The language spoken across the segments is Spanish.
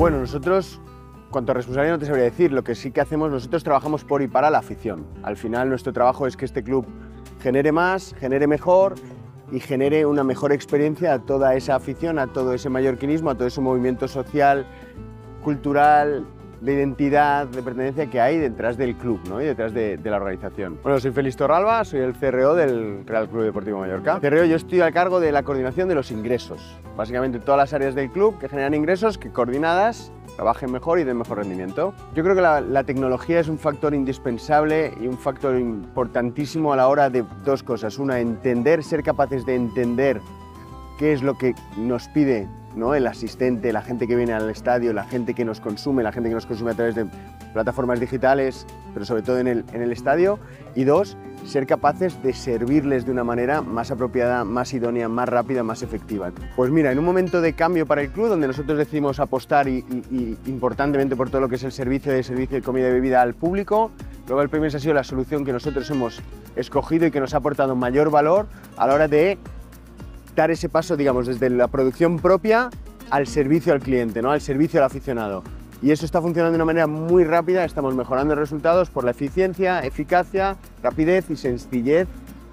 Bueno, nosotros, cuanto a responsabilidad no te sabría decir, lo que sí que hacemos, nosotros trabajamos por y para la afición. Al final nuestro trabajo es que este club genere más, genere mejor y genere una mejor experiencia a toda esa afición, a todo ese mallorquinismo, a todo ese movimiento social, cultural, de identidad, de pertenencia que hay detrás del club, ¿no? Y detrás de la organización. Bueno, soy Félix Torralba, soy el CRO del Real Club Deportivo Mallorca. CRO, yo estoy al cargo de la coordinación de los ingresos. Básicamente todas las áreas del club que generan ingresos, que coordinadas trabajen mejor y den mejor rendimiento. Yo creo que la tecnología es un factor indispensable y un factor importantísimo a la hora de dos cosas. Una, ser capaces de entender qué es lo que nos pide, ¿no?, el asistente, la gente que viene al estadio, la gente que nos consume, la gente que nos consume a través de plataformas digitales, pero sobre todo en el estadio. Y dos, ser capaces de servirles de una manera más apropiada, más idónea, más rápida, más efectiva. Pues mira, en un momento de cambio para el club, donde nosotros decidimos apostar y importantemente por todo lo que es el servicio de comida y bebida al público, Global Payments ha sido la solución que nosotros hemos escogido y que nos ha aportado mayor valor a la hora de dar ese paso, digamos, desde la producción propia al servicio al cliente, ¿no?, al servicio al aficionado. Y eso está funcionando de una manera muy rápida, estamos mejorando resultados por la eficiencia, eficacia, rapidez y sencillez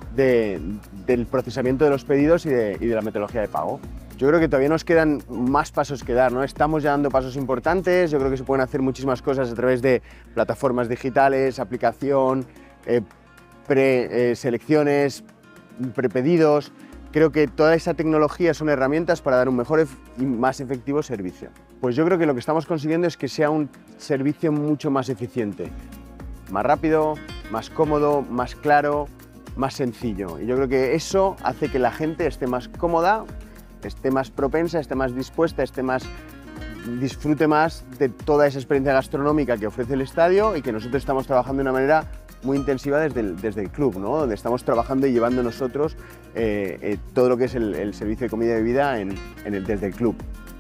del procesamiento de los pedidos y de la metodología de pago. Yo creo que todavía nos quedan más pasos que dar, ¿no? Estamos ya dando pasos importantes, yo creo que se pueden hacer muchísimas cosas a través de plataformas digitales, aplicación, preselecciones, prepedidos. Creo que toda esa tecnología son herramientas para dar un mejor y más efectivo servicio. Pues yo creo que lo que estamos consiguiendo es que sea un servicio mucho más eficiente, más rápido, más cómodo, más claro, más sencillo. Y yo creo que eso hace que la gente esté más cómoda, esté más propensa, esté más dispuesta, disfrute más de toda esa experiencia gastronómica que ofrece el estadio y que nosotros estamos trabajando de una manera muy intensiva desde el club, ¿no?, donde estamos trabajando y llevando nosotros todo lo que es el servicio de comida y bebida desde el club.